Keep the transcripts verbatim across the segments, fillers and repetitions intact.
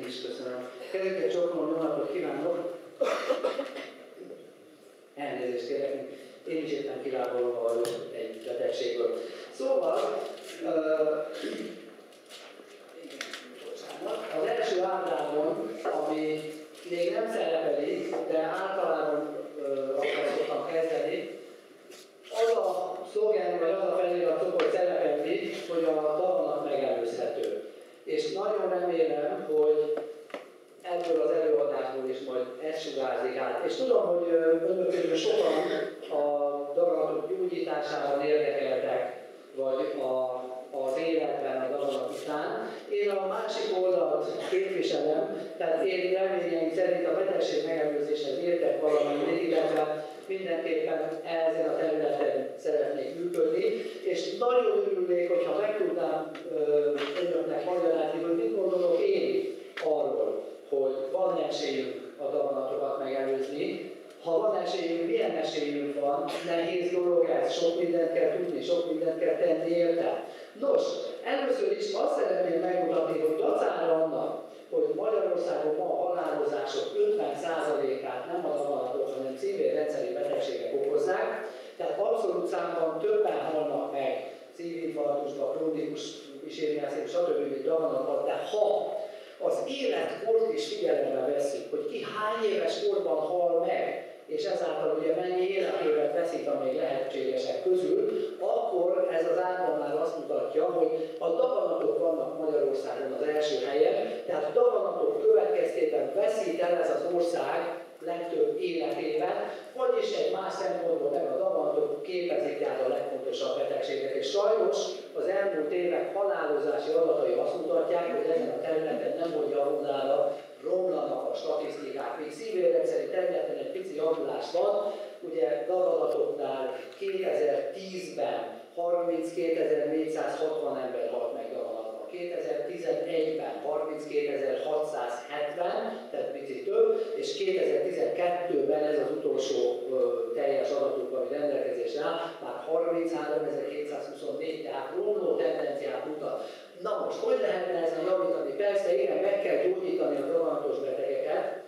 is köszönöm. Kezdjük csokkolom, jó napot kívánok! Elnézést kérek, én is éppen kilábolom egy betegségből. Szóval, uh, az első ábrában, ami még nem szerepeli, de általában uh, akartam kezdeni, az a szlogen, vagy az a felirat szokott szerepelni, hogy a daganat megelőzhető. És nagyon remélem, hogy ebből az előadásból is majd ez sugárzik át. És tudom, hogy önök közül sokan a daganatok gyógyításában érdekeltek, vagy a, az életben a daganat után. Én a másik oldalt képviselem, tehát én reményeim szerint a betegség megelőzéshez értek valamennyit, illetve mindenképpen ezen a területen szeretnék működni, és nagyon örülnék, hogyha meg tudnám önöknek magyarázni, hogy mit gondolok én arról, hogy van esélyünk a daganatokat megelőzni. Ha van esélyünk, milyen esélyünk van, nehéz dolog ez, sok mindent kell tudni, sok mindent kell tenni érte. Nos, először is azt szeretném megmutatni, hogy dacára annak, hogy Magyarországon ma a halálozások ötven százalékát nem a daganatok, hanem szívérrendszeri betegségek okozzák, tehát abszolút számban többen halnak meg szívinfarktusba, krónikus kísérőjelszép, stb. Daganatban, de ha az életkort is figyelembe vesszük, hogy ki hány éves korban hal meg, és ezáltal ugye mennyi életévet veszít, amíg lehetségesek közül, akkor ez az ábra már azt mutatja, hogy a daganatok vannak Magyarországon az első helyen, tehát daganatok következtében veszít el ez az ország legtöbb életében, vagyis egy más szempontból meg a daganatok képezik el a legfontosabb betegséget. És sajnos az elmúlt évek halálozási adatai azt mutatják, hogy ezen a területen nem hogy javulnára romlanak a statisztikák. Még szívérrendszeri területen egy pici javulás van, ugye daganatoknál kétezer-tízben harminckétezer-négyszázhatvan ember halt meg daganatban, kétezer-tizenegyben harminckétezer-hatszázhetven, tehát pici több, és kétezer-tizenkettőben ez az utolsó ö, teljes adatunk, ami rendelkezésre áll, már harmincháromezer-kétszázhuszonnégy, tehát romló tendenciát mutat. Na most, hogy lehetne ezen javítani? Persze, igen, meg kell gyógyítani a daganatos betegeket,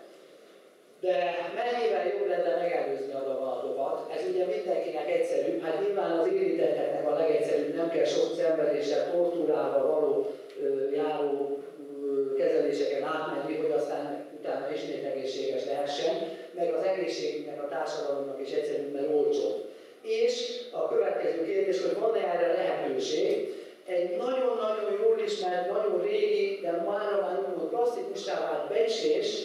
de mennyivel jobb lenne megelőzni a daganatokat? Ez ugye mindenkinek egyszerű, hát nyilván az érintetteknek a legegyszerűbb, nem kell sok szenvedéssel, tortúrával való ö, járó ö, kezeléseken átmenni, hogy aztán utána ismét egészséges lehessen, meg az egészségünknek, a társadalomnak is egyszerűbb, mert olcsó. És a következő kérdés, hogy van-e erre lehetőség? Egy nagyon-nagyon jól ismert, nagyon régi, de mára már úgymond klasszikussá vált becslés,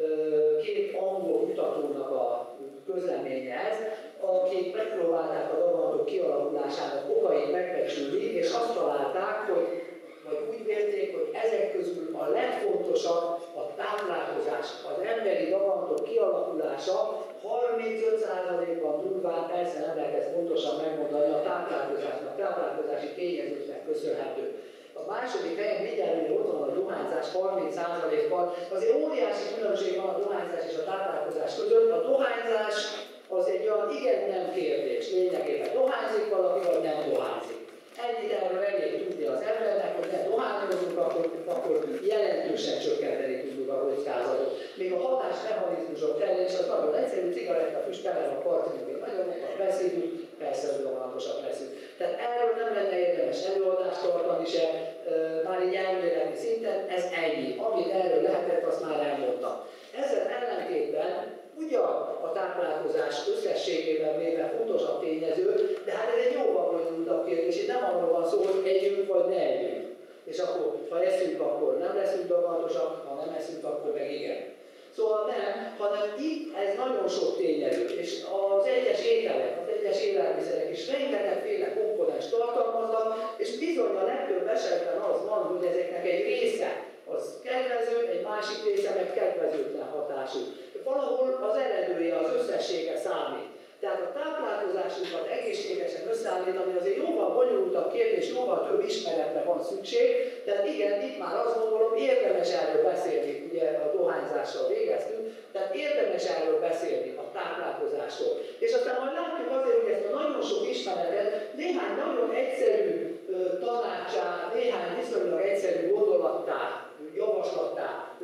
két angol kutatónak a közleménye ez, akik megpróbálták a daganatok kialakulásának okait megbecsülni, és azt találták, hogy, vagy úgy vélték, hogy ezek közül a legfontosabb a táplálkozás, az emberi daganatok kialakulása harmincöt százalékban durván, persze nem lehet ezt pontosan megmondani, a táplálkozásnak, táplálkozási tényezőknek köszönhető. A második helyen mindjárt, hogy ott van a dohányzás harminc százalékkal, azért óriási különbség van a dohányzás és a táplálkozás között. A dohányzás az egy olyan igen-nem kérdés, lényegében dohányzik valaki, vagy nem dohányzik. Ennyit erről elég tudni az embernek, hogy ne dohányozunk, akkor, akkor jelentősen csökkenteni tudjuk a kockázatot. Még a hatásmechanizmusok terén, és az nagyon egyszerű, cigarettafüst kever a partnerünk, nagyon beszélünk, persze, hogy dohányosak leszünk. Tehát erről nem lenne érdemes előadást tartani se, már így elméleti szinten, ez ennyi. Amit erről lehetett, azt már elmondtam. Ezzel ellentétben ugyan a táplálkozás összességében véve fontosabb tényező, de hát ez egy jóval bonyolultabb kérdés, és nem arról van szó, hogy együnk vagy ne együnk. És akkor, ha eszünk, akkor nem leszünk daganatosak, ha nem eszünk, akkor meg igen. Szóval nem, hanem itt ez nagyon sok tényező, és az egyes ételek, az egyes élelmiszerek is rengetegféle komponens tartalmaznak, és bizony a legtöbb esetben az van, hogy ezeknek egy része az kedvező, egy másik része meg kedvezőtlen hatású. Valahol az eredője, az összessége számít. Tehát a táplálkozásunkat egészségesen összeállítani azért jóval bonyolultabb kérdés, jóval több ismeretre van szükség, tehát igen, itt már azt gondolom, érdemes erről beszélni, ugye a dohányzással végeztünk, tehát érdemes erről beszélni a táplálkozásról. És aztán majd látjuk azért, hogy ezt a nagyon sok ismeretet néhány nagyon egyszerű tanácsá, néhány viszonylag egyszerű gondolattá, javaslattá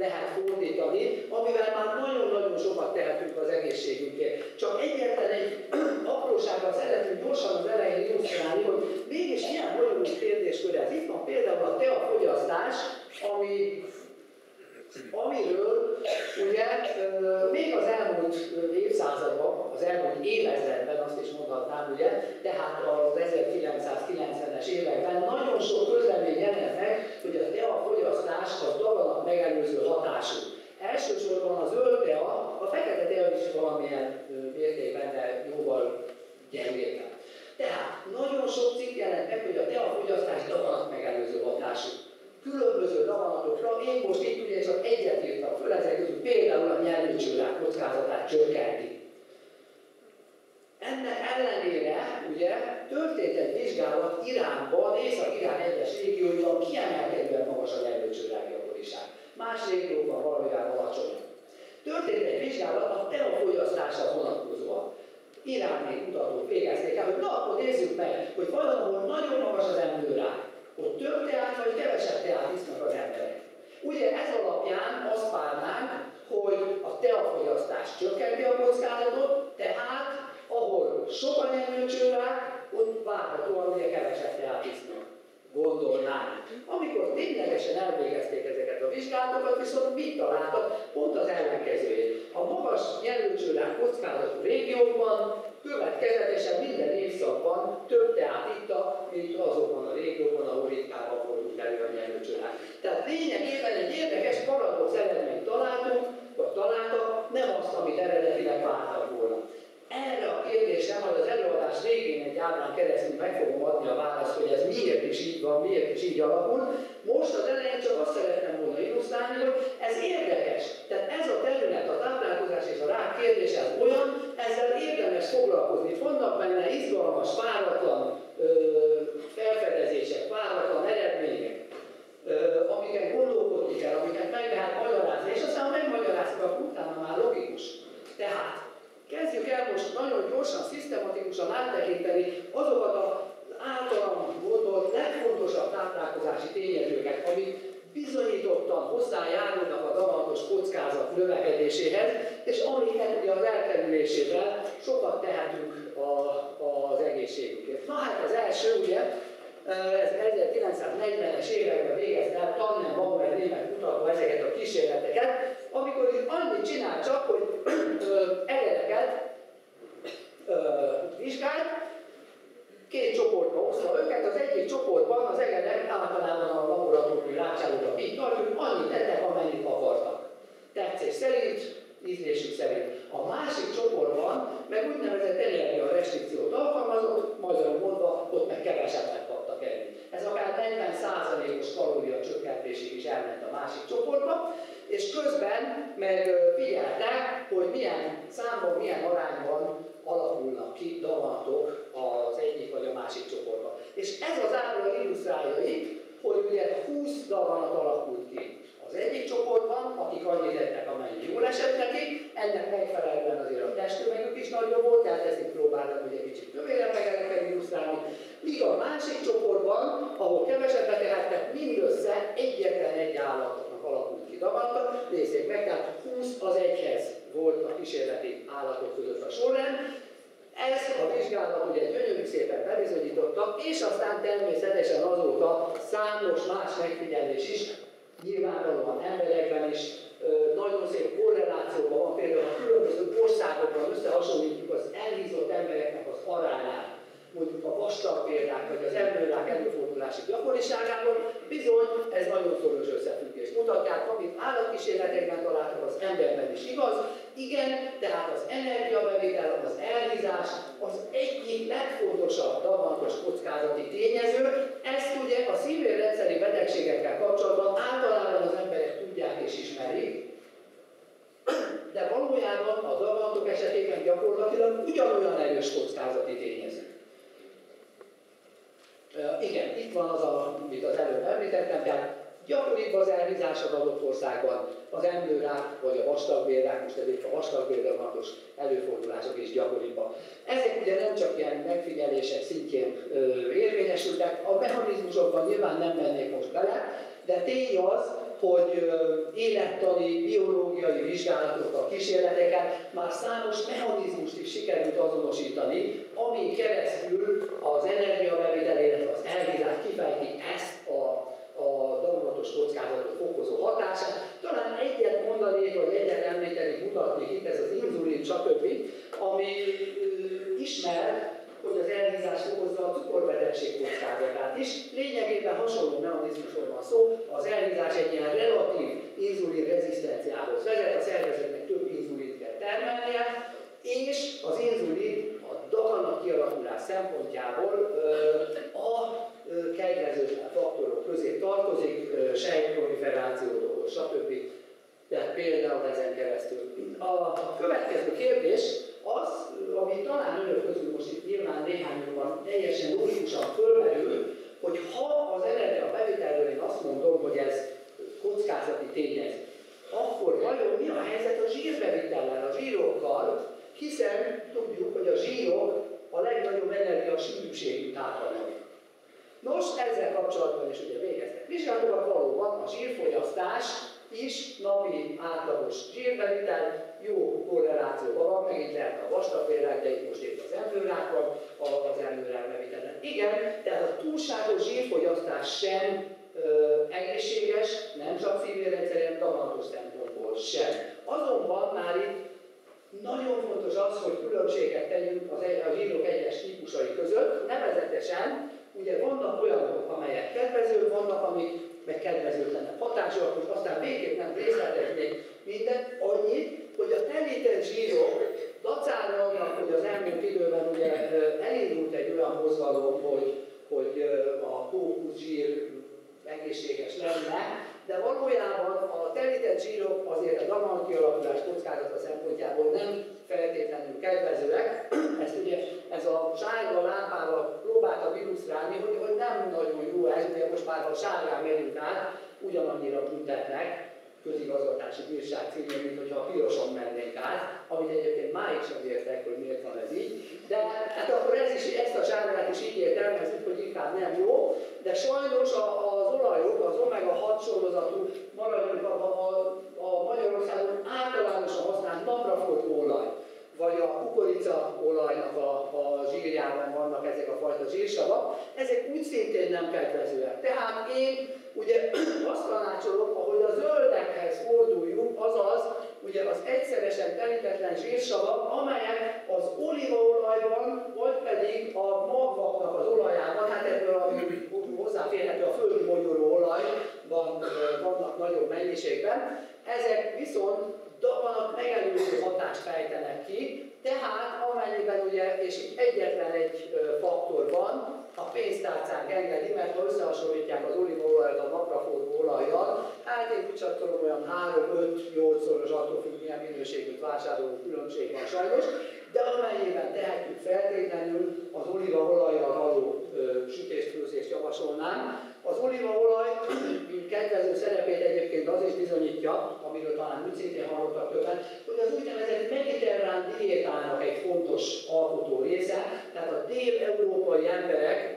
lehet fordítani, amivel már nagyon-nagyon sokat tehetünk az egészségünkért. Csak egyetlen egy aprósággal szeretném gyorsan az elején illusztrálni, hogy mégis milyen bonyolult kérdéskör ez. Itt van például a teafogyasztás, ami amiről ugye még az elmúlt évszázadban, az elmúlt évezredben, azt is mondhatnám, ugye, tehát az ezerkilencszázkilencvenes években nagyon sok közlemény jelent meg, hogy a teafogyasztás az daganat megelőző hatású. Elsősorban a zöld tea, a fekete tea is valamilyen mértékben, de jóval gyengébben. Tehát nagyon sok cikk jelent meg, hogy a teafogyasztás daganat megelőző hatású. Különböző daganatokra, én most itt ugye csak egyet írtam föl, ezek közül például a nyelőcsőrák kockázatát csökkenti. Ennek ellenére ugye történt egy vizsgálat Iránban, Észak-Irán egyes régióiban kiemelkedően magas a nyelőcsőrák gyakoriság. Más régiókban valamivel alacsonyabb. Történt egy vizsgálat a teafogyasztásra vonatkozóan. Iráni kutatók végezték el, hogy na, akkor nézzük meg, hogy valahol nagyon magas az emlőrák. Ott több teát vagy kevesebb teát isznak az emberek. Ugye ez alapján azt várnánk, hogy a teafogyasztás csökkenti a kockázatot, tehát ahol sok a nyelőcsőrák, ott várhatóan ugye kevesebb teát isznak. Gondolnánk. Amikor ténylegesen elvégezték ezeket a vizsgálatokat, viszont mit találtak? Pont az ellenkezőjét. A magas nyelőcsőrák kockázatú régiókban következetesen minden évszakban több teát itta, mint azokban a régiókban, ahol ritkábban fordult elő a nyelőcsőrák. Tehát lényegében egy érdekes paradox eredményt találtunk, vagy találtak, nem azt, amit eredetileg vártak volna. Erre a kérdésre majd az előadás végén egy ábrán keresztül meg fogom adni a választ, hogy ez miért is így van, miért is így alakul. Most az elején csak azt szeretném volna illusztrálni, hogy ez érdekes. Tehát ez a terület, a táplálkozás és a rák kérdése az olyan, ezzel érdemes foglalkozni. Vannak benne izgalmas, váratlan ö, felfedezések, váratlan eredmények, ö, amiket gondolkodni kell, amiket meg lehet magyarázni, és aztán ha megmagyarázzuk, akkor utána már logikus. Tehát kezdjük el most nagyon gyorsan, szisztematikusan áttekinteni azokat az általam gondolt legfontosabb táplálkozási tényezőket, amik bizonyítottan hozzájárulnak a daganatos kockázat növekedéséhez, és amiket ugye az elkerülésével sokat tehetünk a, az egészségünkért. Na hát az első ugye, ez ezerkilencszáznegyvenes években végezte el Tannenbauer német kutató ezeket a kísérleteket, amikor itt annyit csinál csak, hogy egereket vizsgált, két csoportba osztva őket, az egyik csoportban az egerek általában a laboratóriumi rácsállóra így tartjuk, annyit tettek, amennyit akartak. Tetszés szerint, ízlésük szerint. A másik csoportban meg úgynevezett energiarestrikciót alkalmazott, magyarul mondva, ott meg kevesebbet kaptak enni. Ez akár negyven százalékos kalória csökkentésig is elment a másik csoportba, és közben meg figyeltek, hogy milyen számban, milyen arányban alakulnak ki daganatok az egyik vagy a másik csoportban. És ez az ábra illusztrálja itt, hogy ugye húsz daganat alakult ki az egyik csoportban, akik annyit ettek, amennyi jól esett nekik, ennek megfelelően azért a testtömegük is nagyobb volt, tehát ezt itt próbáltam ugye kicsit többére illusztrálni, míg a másik csoportban, ahol kevesebbet tehettek, mindössze egyetlen egy állatnak alakult ki daganata, nézzék meg, tehát húsz az egyhez volt a kísérleti állatok között a sorrend. Ez a vizsgálat ugye gyönyörű szépen bebizonyította, és aztán természetesen azóta számos más megfigyelés is, nyilvánvalóan emberekben is, nagyon szép korrelációban van, például a különböző országokban összehasonlítjuk az elhízott embereknek az arányát, mondjuk a vastagbélrák vagy az emlőrák előfordulási gyakoriságával, bizony ez nagyon szoros összefüggés mutatják, amit állatkísérletekben találtak, az emberben is igaz. Igen, tehát az energiabevétel, az elhízás az egyik legfontosabb daganatos kockázati tényező. Ezt ugye a szívérrendszeri betegségekkel kapcsolatban általában az emberek tudják és ismerik, de valójában a daganatok esetében gyakorlatilag ugyanolyan erős kockázati tényező. Uh, igen, itt van az, amit az előbb említettem, tehát gyakoribb az elhízás az adott országban, az emlőrák vagy a vastagbélrák, most ezért a vastagbéldaganatos előfordulások is gyakoribbak. Ezek ugye nem csak ilyen megfigyelések szintjén ö, érvényesültek, a mechanizmusokban nyilván nem mennék most bele, de tény az, hogy élettani, biológiai vizsgálatokkal, kísérleteken már számos mechanizmust is sikerült azonosítani, amin keresztül az energiabevitel, illetve az elhízás kifejti ezt a, a daganatos kockázatot fokozó hatását. Talán egyet mondanék, vagy egyet említeni, mutatnék itt, ez az inzulin, stb., ami ismer, hogy az elhízás fokozza a cukorbetegség kockázatát is. Lényegében hasonló mechanizmusról van szó, az elhízás egy ilyen relatív inzulin rezisztenciához vezet, a szervezetnek több inzulint kell termelnie, és az inzulin a daganat kialakulás szempontjából a kedvezőtlen faktorok közé tartozik, sejtproliferációtól, stb. Tehát például ezen keresztül. A következő kérdés az, ami talán önök közül most itt nyilván néhányunkban teljesen logikusan fölmerül, hogy ha az energiabevitelről én azt mondom, hogy ez kockázati tényező, akkor vajon mi a helyzet a zsírbevitellel, a zsírokkal, hiszen tudjuk, hogy a zsírok a legnagyobb energiasűrűségű tápanyag. Nos, ezzel kapcsolatban is ugye végeztek vizsgálatokat, valóban a zsírfogyasztás is napi átlagos zsírbevitel, jó korrelációban van, megint lehet a vastagbélrák, de itt most épp az emlőrák van, az emlőrák bevitelen. Igen, tehát a túlságos zsírfogyasztás sem ö, egészséges, nem csak szívérrendszeren, daganatos szempontból sem. Azonban már itt nagyon fontos az, hogy különbséget tegyünk az, a zsírok egyes típusai között, nevezetesen, ugye vannak olyanok, amelyek kedvezők, vannak, amik meg kedvezőtlenek hatások, most aztán végképp nem részleteznék mindent, annyit, hogy a telített zsírok dacára annak, hogy az elmúlt időben ugye elindult egy olyan mozgalom, hogy, hogy a fókuszsír egészséges lenne, de valójában a telített zsírok azért a daganat kialakulás kockázata szempontjából nem feltétlenül kedvezőek. Ezt ugye ez a sárga lámpával próbáltam illusztrálni, hogy, hogy nem nagyon jó ez, ugye most már ha sárgán megyünk át, ugyanannyira büntetnek közigazgatási bírság címén, mint hogyha piroson mennénk át, amit egyébként máig sem értek, hogy miért van ez így. De hát akkor ez is, ezt a sárgát is így értelmezzük, hogy inkább nem jó, de sajnos az olajok, az omega hat sorozatú, maradjunk a, a, a Magyarországon általánosan használt napraforgó olaj, vagy a kukoricaolajnak a, a zsírjában vannak ezek a fajta zsírsavak, ezek úgy szintén nem kedvezőek. Tehát én ugye azt tanácsolom, ahogy a zöldekhez forduljunk, azaz ugye az egyszeresen telítetlen zsírsavak, amelyek az olívaolajban, vagy pedig a magvaknak az olajában, hát ebből a hozzáférhető a földi mogyoró olajban vannak nagyobb mennyiségben, ezek viszont daganat megelőző hatást fejtenek ki, tehát amennyiben ugye, és itt egyetlen egy faktor van, a pénztárcánk engedi, mert ha összehasonlítják az olívaolajat a napraforgó olajjal, hát én úgy csatolom olyan három-öt-nyolc-szoros, attól függ, milyen minőségűt vásároló különbség van sajnos, de amennyiben tehetjük feltétlenül az olívaolajjal való sütést-főzést javasolnám. Az olívaolaj kedvező szerepét egyébként az is bizonyítja, amiről talán úgy szintén hallottak többen, hogy az úgynevezett mediterrán diétának egy fontos alkotó része, tehát a dél-európai emberek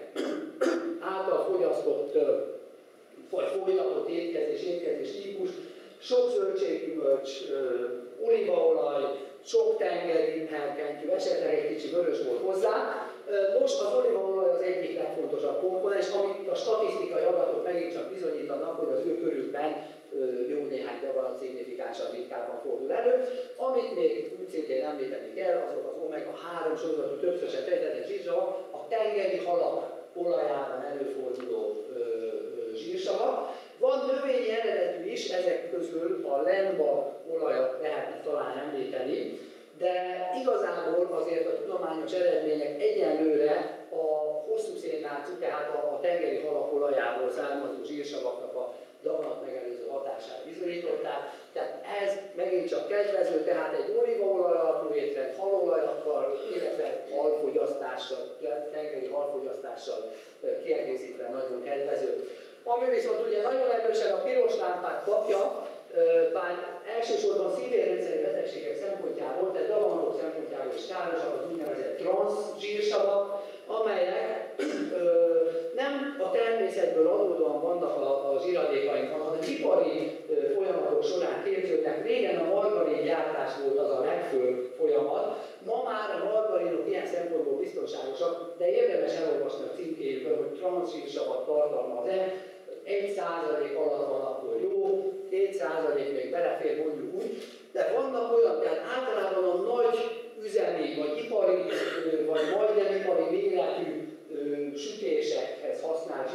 által fogyasztott vagy folytatott étkezés, étkezés típus, sok zöldséggyümölcs, olívaolaj, sok tengeri herkentyű, esetleg egy kicsi vörösbor hozzá. Most az olívaolaj az egyik legfontosabb komponens, amit a statisztikai adatok megint csak bizonyítanak, hogy az ő körükben jó néhány daganat szignifikánsan ritkábban fordul elő. Amit még úgy szintén említeni kell, azok az omega három sorozatú többszörösen telített zsírsavak, a tengeri halak olajában előforduló zsírsavak. Van növényi eredetű is, ezek közül a lenba olajat lehetne talán említeni, de igazából azért a tudományos eredmények egyenlőre a hosszú szénátszú, tehát a tengeri halak olajából származó zsírsavaknak a daganat megelőző hatását bizonyították. Tehát ez megint csak kedvező, tehát egy olívaolaj alapú étrend halolajakkal, illetve halfogyasztással, tengeri halfogyasztással kiegészítve nagyon kedvező. Ami viszont ugye nagyon erősen a piros lámpát kapja, bár elsősorban szívérrendszeri betegségek szempontjából, de daganatok szempontjából is károsak az úgynevezett transzsírsavak, amelyek ö, nem nem a természetből adódóan vannak a, a zsiradékaink, hanem az ipari folyamatok során képződnek. Régen a margarin gyártás volt az a legfőbb folyamat. Ma már a margarinok ilyen szempontból biztonságosak, de érdemes elolvasni a címkéjükön, hogy transzsírsavat tartalmaz-e. egy százalék alatt van, akkor jó, két százalék még belefér, mondjuk úgy. De vannak olyan, tehát általában a nagy üzemi, vagy ipari, vagy majdnem ipari méretű sütésekhez használt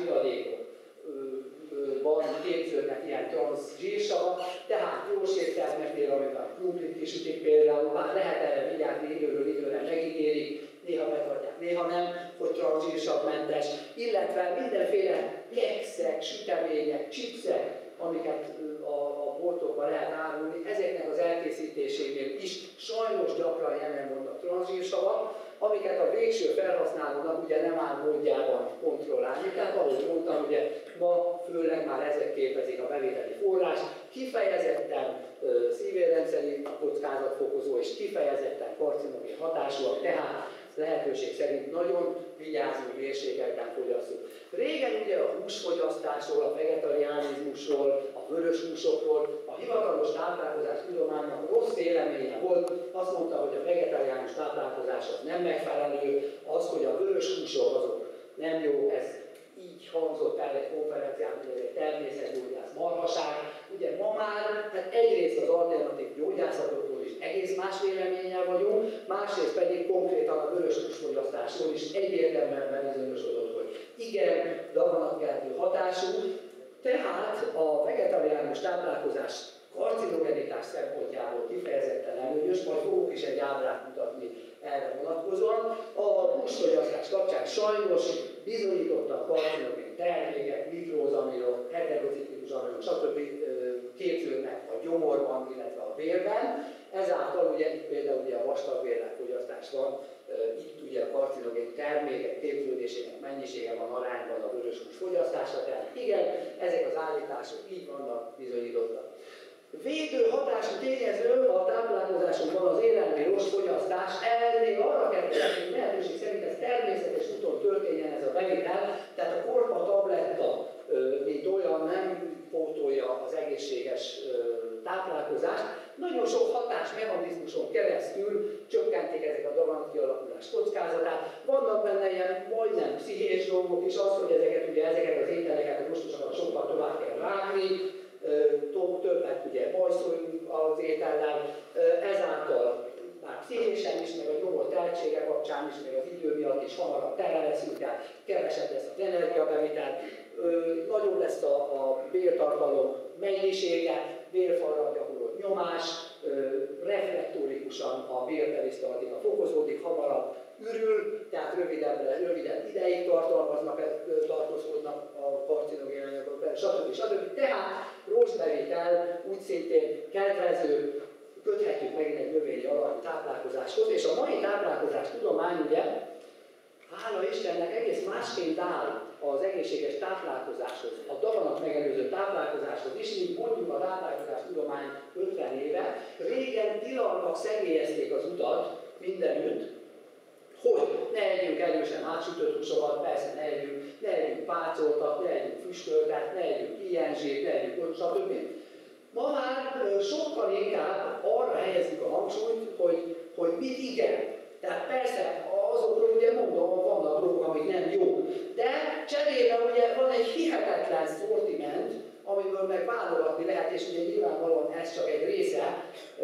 zsiradékokban képződnek ilyen transzsírsavak, tehát gyors éttermeknél, amiben krumplit kisütik például, már lehet erre vigyázni, időről időre megígérik, néha megtartják, néha nem, hogy transzsírsavmentes, illetve mindenféle kekszek, sütemények, chipsek, amiket a, a boltokban lehet árulni, ezeknek az elkészítésénél is sajnos gyakran jelen vannak transzsírsavak, amiket a végső felhasználónak ugye nem áll módjában kontrollálni. Tehát ahogy mondtam, ugye ma főleg már ezek képezik a bevételi forrás, kifejezetten uh, szívérrendszeri kockázatfokozó és kifejezetten karcinogén hatásúak, tehát lehetőség szerint nagyon vigyázunk, mérsékelten fogyasszuk. Régen ugye a húsfogyasztásról, a vegetariánizmusról, a vörös húsokról, a hivatalos táplálkozás tudománynak rossz véleménye volt, azt mondta, hogy a vegetariánus táplálkozás az nem megfelelő, az, hogy a vörös húsok azok nem jó, ez így hangzott el egy konferencián, hogy ez egy természetgyógyász marhaság. Ugye ma már hát egyrészt az alternatív gyógyászatokról is egész más véleménnyel vagyunk, másrészt pedig konkrétan a vörös húsfogyasztásról is egyértelműen bebizonyosodott, hogy igen, daganatkeltő hatású, tehát a vegetariánus táplálkozás karcinogenitás szempontjából kifejezetten előnyös, majd fogok is egy ábrát mutatni erre vonatkozóan. A húsfogyasztás kapcsán sajnos bizonyítottan karcinogén termékek, mikrózamilok, heterociklikus amilok, stb. Képződnek a gyomorban, illetve a vérben. Ezáltal ugye itt például ugye a vastagvérrel fogyasztás van, itt ugye a karcinogén termékek képződésének mennyisége van arányban a vöröshús fogyasztásra, tehát igen, ezek az állítások így vannak bizonyítottak. Védő hatású tényező a táplálkozásunkban az élelmi rossz fogyasztás, ennél arra kell tenni, lehetőség szerint ez természetes úton történjen ez a bevitel, tehát a korpa tabletta, mint olyan nem pótolja az egészséges táplálkozást. Nagyon sok hatásmechanizmuson keresztül csökkentik ezek a daganat kialakulás kockázatát. Vannak benne ilyen majdnem pszichés dolgok is, az, hogy ezeket, ugye, ezeket az ételeket rostosakat sokkal tovább kell rágni, többet ugye bajszoljunk az étellel, ezáltal már pszichésen is, meg a nyomor tehetsége kapcsán is, meg az idő miatt is hamarabb tele leszünk, tehát kevesebb lesz az energiabevitel, nagyobb lesz a, a béltartalom mennyisége, bélfalra gyakorolt nyomás, reflektorikusan a bélperisztaltika fokozódik, hamarabb ürül, tehát rövidebbre, rövidebb ideig tartalmaznak, tartózkodnak a karcinogén anyagok, stb. stb. Tehát rossz bevitel úgy szintén kedvező, köthetjük megint egy növényi alapú táplálkozáshoz, és a mai táplálkozás tudomány ugye, hála Istennek egész másként áll az egészséges táplálkozáshoz, a daganat megelőző táplálkozáshoz is, mint mondjuk a táplálkozás tudomány ötven éve. Régen tilalmak szegélyezték az utat mindenütt, hogy ne együnk erősen átsütött húsokat, persze ne együnk, ne együnk pácoltat, ne együnk füstöltet, ne együnk ilyen zsírt, ne együnk stb. Ma már sokkal inkább arra helyezzük a hangsúlyt, hogy, hogy mit igen. Tehát persze azokról ugye mondom, vannak dolgok, amik nem jó, de cserébe ugye van egy hihetetlen szortiment, amiből meg válogatni lehet, és ugye nyilvánvalóan ez csak egy része, ö,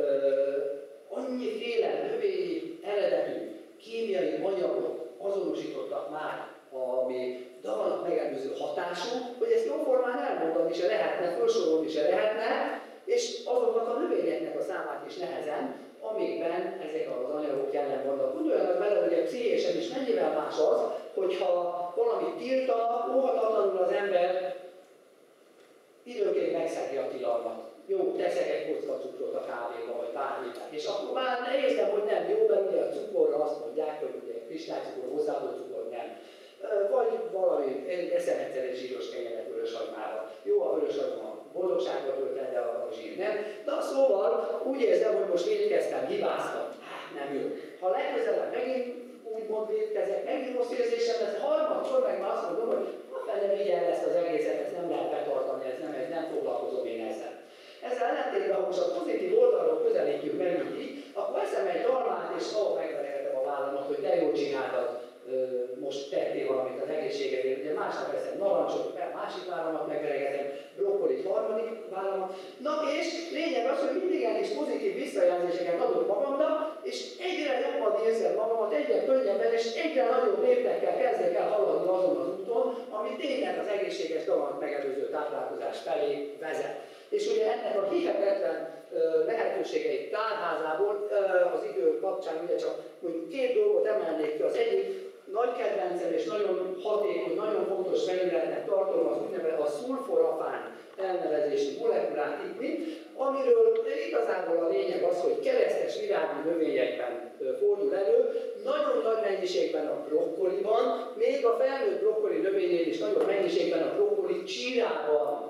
annyiféle növényi eredetű kémiai anyagok azonosítottak már, ami daganat megelőző hatású, hogy ezt jóformán elmondani se lehetne, felsorolni se lehetne, és azoknak a növényeknek a számát is nehezen, amikben ezek az anyagok jelen vannak. Gondoljanak bele, hogy a pszichésen is mennyivel más az, hogyha valamit tiltana, óhatatlanul az ember időnként megszegi a tilalmat. Jó, teszek egy kocka cukrot a kávéba, vagy bármiben. És akkor már ne érzem, hogy nem jó, mert ugye a cukorra azt mondják, hogy ugye kristálycukor, hozzáadott cukor nem. Vagy valami, én eszem egyszer egy zsíros kenyeret vöröshagymával. Jó, a vöröshagyma boldogságot tölt el, de a zsír nem. Na szóval úgy érzem, hogy most védkeztem, hibáztam. Hát nem jó. Ha legközelebb megint úgymond védkezek, megint rossz érzésem lesz, harmadszor meg már azt mondom, hogy fene vigyen ezt az egészet, ezt nem lehet betartani, ez nem, ez nem foglalkozom én ezzel. Ezzel ellentétben, ha most a pozitív oldalról közelítjük meg így, akkor eszem egy dalmát, és ahol megveregetem a vállamat, hogy de jól csináltad, most tettél valamit az egészségedért, ugye másnap eszem narancsot, másik vállamat megveregetem, brokkolit, harmadik vállamat. Na és lényeg az, hogy mindig is pozitív visszajelzéseket adok magamnak, és egyre jobban érzem magamat, egyre könnyebben, és egyre nagyobb léptekkel kezdek el haladni azon az úton, ami tényleg az egészséges daganat megelőző táplálkozás felé vezet. És ugye ennek a hihetetlen lehetőségei tárházából az idő kapcsán ugye csak mondjuk két dolgot emelnék ki. Az egyik nagy kedvencem és nagyon hatékony, nagyon fontos felületnek tartom az úgynevezett a szulforafán elnevezésű molekulát itt, amiről igazából a lényeg az, hogy keresztes virágú növényekben fordul elő, nagyon nagy mennyiségben a brokkoliban, még a felnőtt brokkoli növényén is nagyon mennyiségben a brokkoli csírában.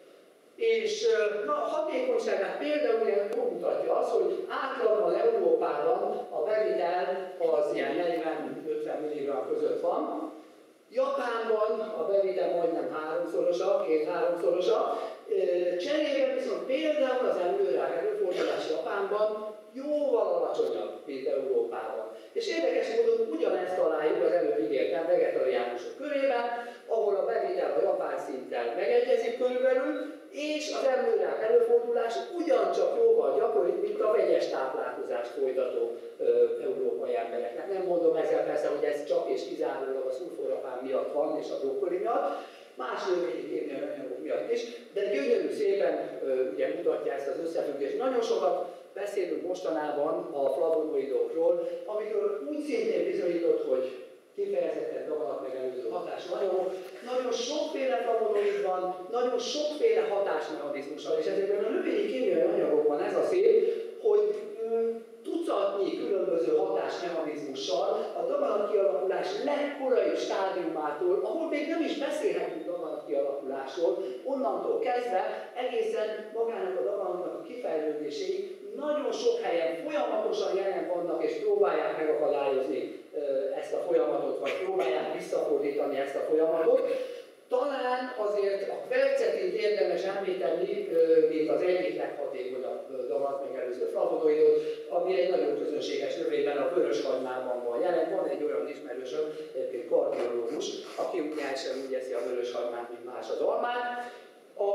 És na, a hatékonyságát például jól mutatja az, hogy átlagban Európában a bevitel az ilyen negyven-ötven milligramm között van. Japánban a bevitel majdnem háromszorosa, két-háromszorosa. Cserébe viszont például az emlőrák előfordulás Japánban jóval alacsonyabb, mint Európában. És érdekes módon ugyanezt találjuk az előbb ígértem vegetariánusok körében, ahol a bevitel a japán szinttel megegyezik körülbelül, és az emlőrák előfordulás ugyancsak jóval gyakoribb, mint a vegyes táplálkozást folytató ö, európai embereknek. Nem mondom ezzel persze, hogy ez csak és kizárólag a szulforafán miatt van, és a brokkoli miatt, más növényi kémiai anyagok miatt is, de gyönyörű szépen ö, ugye mutatja ezt az összefüggést. Nagyon sokat beszélünk mostanában a flavonoidokról, amikor úgy szintén bizonyított, hogy kifejezetten daganatmegelőző hatású anyagok. Nagyon sokféle flavonoid van, nagyon sokféle hatásmechanizmussal, és ezekben a növényi kémiai anyagokban ez a szép, hogy tucatnyi különböző hatásmechanizmussal a daganat kialakulás legkorai stádiumától, ahol még nem is beszélhetünk daganat kialakulásról, onnantól kezdve egészen magának a daganatnak a kifejlődéséig nagyon sok helyen folyamatosan jelen vannak és próbálják megakadályozni ezt a folyamatot, vagy próbálják visszafordítani ezt a folyamatot. Talán azért a kvercetint érdemes említeni, mint az egyik leghatékonyabb daganatmegelőző flavonoidot, ami egy nagyon közönséges növényben, a vöröshagymában van jelen. Van egy olyan ismerősöm, egyébként kardiológus, aki ugye sem úgy eszi a vöröshagymát, mint más az almát. A,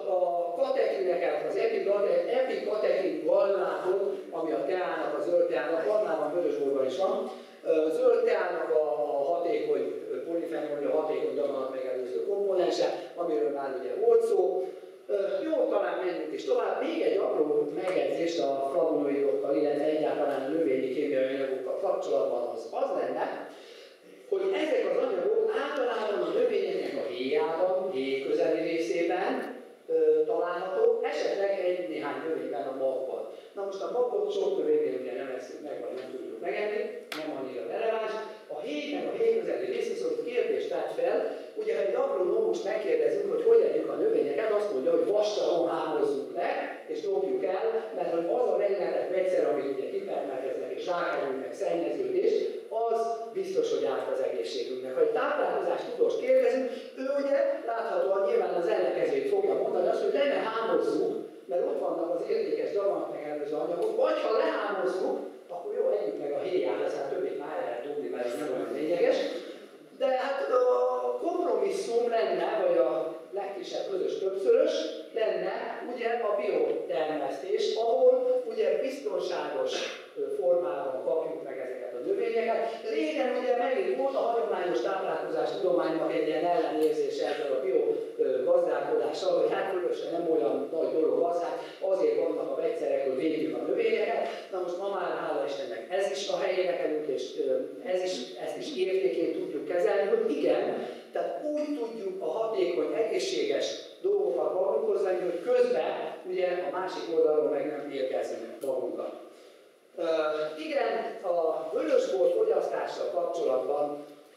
a katekineket, az epikatekin gallátot, ami a teának, a zöld teának, almában, vörösborban is van, a zöld teának a, a hatékony polifenolja, a hatékony daganatmegelőző komponense, amiről már ugye volt szó. Jó, talán menjünk is tovább. Még egy apró megjegyzést a flavonoidokkal, illetve egyáltalán a növényi kémiai anyagokkal kapcsolatban az az lenne, hogy ezek az anyagok általában a növényeknek a héjában, héj közeli részében ö, találhatók, esetleg egy néhány növényben a magban. Na most a magot sok növénynél ugye nem eszünk meg, vagy nem tudjuk megenni, nem annyira releváns. A héj meg a héj közeli rész viszont kérdést tett fel, ugye ha egy agronómust megkérdezünk, hogy hogy együk a növényeket, azt mondja, hogy vastagon hámozzuk le, és dobjuk el, mert hogy az a rengeteg vegyszer, amit ugye kipermelkeznek és rákerülnek szennyeződés, az biztos, hogy árt az egészségünknek. Ha egy táplálkozást tudós kérdezünk, ő ugye láthatóan nyilván az ellenkezőjét fogja mondani, azt, hogy le ne hámozzuk, mert ott vannak az értékes daganatmegelőző anyagok, vagy ha lehámozzuk, akkor jó, együk meg a héját, aztán többit már el lehet dobni, mert ez nem olyan lényeges. De hát a kompromisszum lenne, vagy a legkisebb közös többszörös lenne ugye a biotermesztés, ahol ugye biztonságos formában kapjuk meg ezeket a növényeket. Régen ugye megint volt a hagyományos táplálkozás tudománynak egy ilyen ellenérzése ezzel a biogazdálkodással, hogy hát különösen nem olyan nagy dolog az, hát azért vannak a vegyszerek, hogy védjük a növényeket. Na most ma már hála Istennek ez is a helyére került, és ez is, ezt is értékén tudjuk kezelni, hogy igen, tehát úgy tudjuk a hatékony, egészséges dolgokat magunkhoz venni, hogy közben ugye a másik oldalról meg nem érkezzünk magunkat. Uh, igen, a vörösbor fogyasztással kapcsolatban,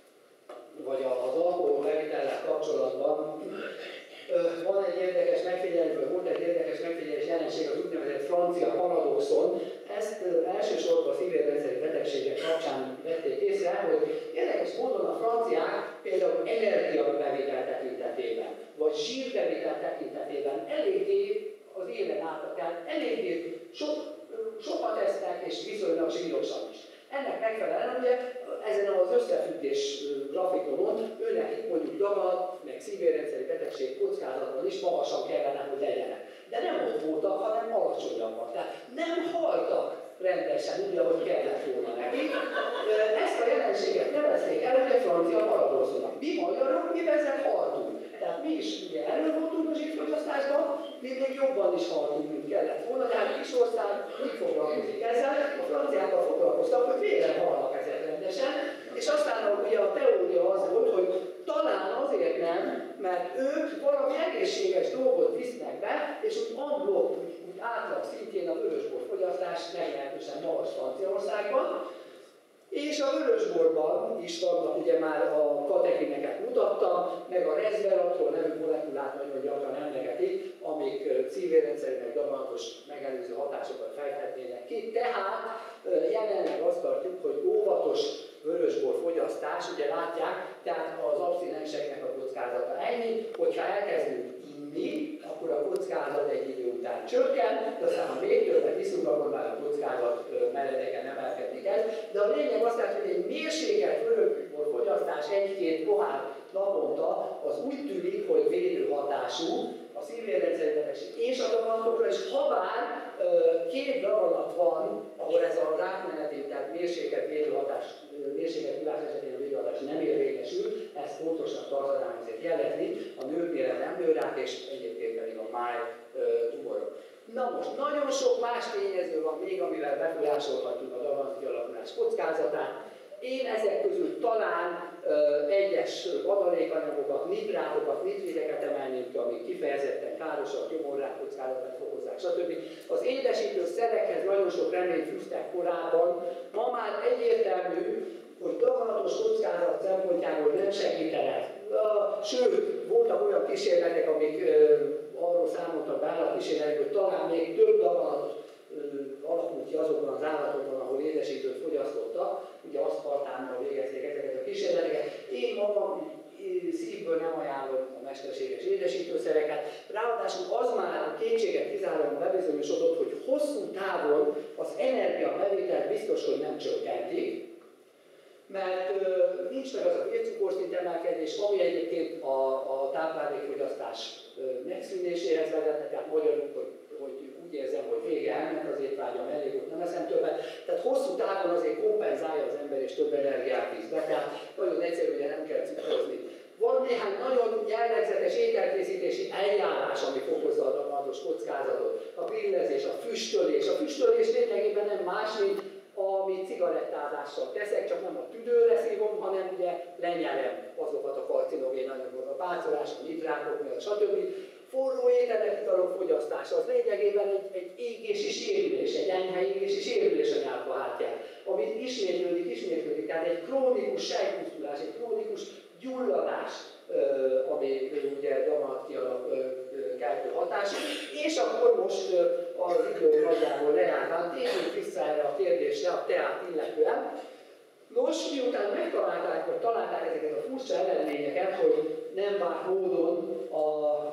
vagy az alkohol levitellel kapcsolatban uh, van egy érdekes megfigyelés, vagy volt egy érdekes megfigyelés jelenség, az úgynevezett francia paradoxon. Ezt uh, elsősorban a szívérrendszeri betegségek kapcsán vették észre, hogy érdekes módon a franciák például energiabevételt bevitel tekintetében, vagy zsírbevitel tekintetében eléggé az élen álltak, tehát eléggé sok, sokat esznek és viszonylag zsírosan is. Ennek megfelelően ugye ezen az összefüggés grafikonon őnek mondjuk dagat, meg szívérrendszeri betegség kockázatban is magasan kellene, hogy legyenek. De nem ott voltak, hanem alacsonyabban. Tehát nem haltak rendesen, úgy, ahogy kellett volna neki. Ezt a jelenséget nevezték el, hogy a francia paradoxonnak. Mi magyarok, mi ezzel haltunk. Tehát mi is ugye elő voltunk a zsírfogyasztásban, mi még jobban is haltunk, mint kellett volna. Tehát kis ország mit foglalkozik ezzel? A franciákkal foglalkoztak, hogy végre halnak ezzel rendesen. És aztán ugye a teória az volt, hogy talán azért nem, mert ők valami egészséges dolgot visznek be, és úgy amblok, úgy átlag szintjén a vörösbor fogyasztás meglehetősen magas Franciaországban. És a vörösborban is vannak, ugye már a katekineket mutattam, meg a resveratrol nevű molekulát nagyon gyakran emlegetik, amik szívérrendszeri meg daganatos megelőző hatásokat fejthetnének ki. Tehát jelenleg azt tartjuk, hogy óvatos vörösbor fogyasztás, ugye látják, tehát az abszinenseknek a kockázata ennyi, hogyha elkezdünk inni, akkor a kockázat egy idő után csökken, de aztán ha még többet iszunk, akkor már a kockázat meredeken emelkedik el. De a lényeg azt látja, hogy egy mérsékelt vörösbor fogyasztás egy-két pohár naponta az úgy tűnik, hogy védő hatású a szívérrendszeri betegség és a daganatokra, és ha bár két daganat van, ahol ez a rákmeneti, tehát mérsékelt védőhatás, mérsékelt hívás esetén a védőhatás nem érvényesül, ezt fontosnak tartanám azért jelezni, a nőknél az emlőrák és egyébként pedig a máj tumorok. Na most, nagyon sok más tényező van még, amivel befolyásolhatjuk a daganati alakulás kockázatát. Én ezek közül talán uh, egyes adalékanyagokat, nitrátokat, nitrideket emelném ki, amik kifejezetten károsak, gyomorrák kockázatát fokozzák, stb. Az édesítő szerekhez nagyon sok reményt fűztek korábban, ma már egyértelmű, hogy daganatos kockázat szempontjából nem segítenek. Uh, sőt, voltak olyan kísérletek, amik uh, arról számoltak be állatkísérletek, hogy talán még több daganat alakult ki azokban az állatokban, ahol édesítőt fogyasztottak, ugye aszpartámmal végezték ezeket a kísérleteket. Én magam szívből nem ajánlom a mesterséges édesítőszereket, ráadásul az már kétséget kizáróan bebizonyosodott, hogy hosszú távon az energiabevételt biztos, hogy nem csökkentik, mert ö, nincs meg az a vércukorszint emelkedés, ami egyébként a, a táplálékfogyasztás megszűnéséhez vezetne, tehát magyarul, hogy, hogy úgy érzem, hogy vége ennek, az étvágyam elég, ott nem eszem többet. Tehát hosszú távon azért kompenzálja az ember és több energiát visz be, tehát nagyon egyszerű, hogy nem kell cukrozni. Van néhány nagyon jellegzetes ételkészítési eljárás, ami fokozza a daganatos kockázatot. A grillezés, a füstölés. A füstölés lényegében nem más, mint amit cigarettázással teszek, csak nem a tüdőre szívom, hanem ugye lenyelem azokat a karcinogén anyagokat, a pácolás, a nitrátok miatt, stb. Forró ételek, italok fogyasztása az lényegében egy, egy égési sérülés, egy enyhe égési sérülés a nyálka hátján, amit ismétlődik, ismétlődik, tehát egy krónikus sejtpusztulás, egy krónikus gyulladás, ami ugye daganat kialakító hatású. És akkor most az idő nagyjából lejárt, térjünk vissza erre a kérdésre, a teát illetően. Nos, miután megtalálták, vagy találták ezeket a furcsa eredményeket, hogy nem várt módon a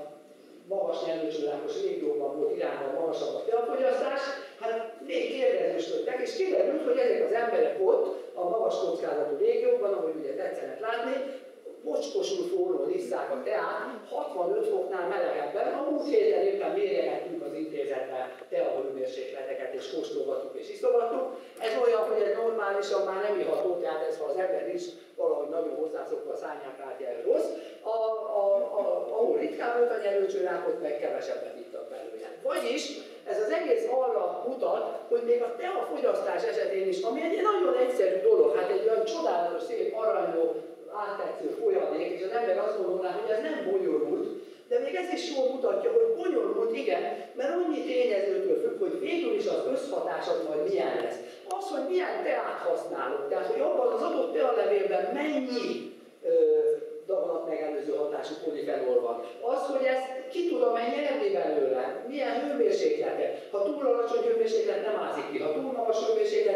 magas nyelőcsőrákos régióban volt irányban magasabb a teafogyasztás, hát még kérdezősködtek, és kiderült, hogy ezek az emberek ott, a magas kockázatú régiókban, ahogy ugye tetszenek látni, mocskosul forrón isszák a teát, hatvanöt foknál melegebben. A múlt héten éppen méregettünk az intézetben teahőmérsékleteket, és kóstolgattuk és iszogattuk. Ez olyan, hogy ez normálisan már nem iható, tehát ez, ha az ember is valahogy nagyon hozzászokva a szárnyák átjel rossz, a, a, a, ahol ritkán volt a nyelőcsőrákot, meg kevesebbet ittak belőle. Vagyis ez az egész arra mutat, hogy még a teafogyasztás esetén is, ami egy nagyon egyszerű dolog, hát egy olyan csodálatos, szép, aranyó, áttetsző folyadék, és az ember azt gondolná, hogy ez nem bonyolult, de még ez is jól mutatja, hogy bonyolult, igen, mert annyi tényezőtől függ, hogy végül is az összhatásod majd milyen lesz. Az, hogy milyen teát használok, tehát hogy abban az adott tealevélben mennyi ö, daganat megelőző hatású polifenol van. Az, hogy ezt ki tudom nyerni belőle, milyen hőmérsékletet. Ha túl alacsony hőmérséklet nem ázik ki, ha túl magas hőmérséklet elront,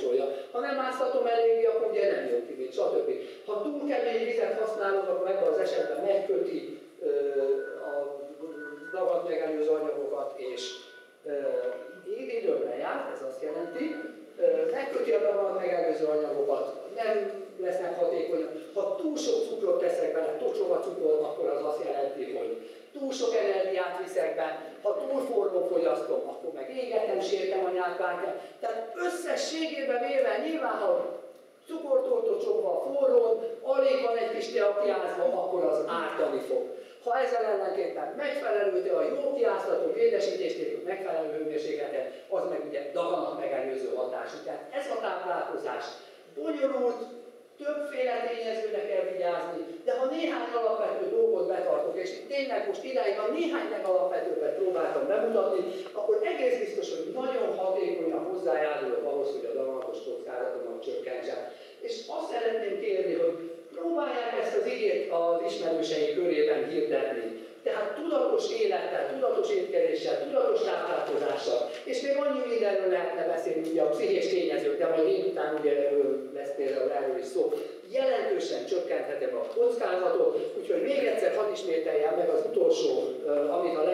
befolyásolja. Ha nem áztatom eléggé, akkor ugye nem jön ki, stb. Ha túl kemény vizet használok, akkor ebben az esetben megköti a dagat megelőző anyagokat, és időben jár, ez azt jelenti, megköti a dagat megelőző anyagokat, nem lesznek hatékonyak. Ha túl sok cukrot teszek bele, tocsog a cukor, akkor az azt jelenti, hogy túl sok energiát viszek be, ha túl forró fogyasztom, akkor meg égetem, sértem a nyálkányát. Tehát összességében véve nyilván, ha cukortól tocsogva forrón, alig van egy kis tea kiázva, akkor az ártani fog. Ha ezzel ellentétben megfelelő tea, jó kiáztató, édesítéstékű, megfelelő hőmérsékleten, az meg ugye daganat megelőző hatású. Tehát ez a táplálkozás bonyolult, többféle tényezőre kell vigyázni, de ha néhány alapvető dolgot betartok, és tényleg most idáig a néhány legalapvetőbbet próbáltam bemutatni, akkor egész biztos, hogy nagyon hatékonyan hozzájárulok ahhoz, hogy a daganatos kockázatomat csökkentsem. És azt szeretném kérni, hogy próbálják ezt az igét az ismerőseink körében hirdetni. Tehát tudatos élettel, tudatos étkezéssel, tudatos táplálkozással, és még annyi mindenről lehetne beszélni, ugye a pszichés tényezők, de majd délután ugye lesz például erről is szó, jelentősen csökkenthetem a kockázatot, úgyhogy még egyszer hadd ismételjem meg az utolsó, amit a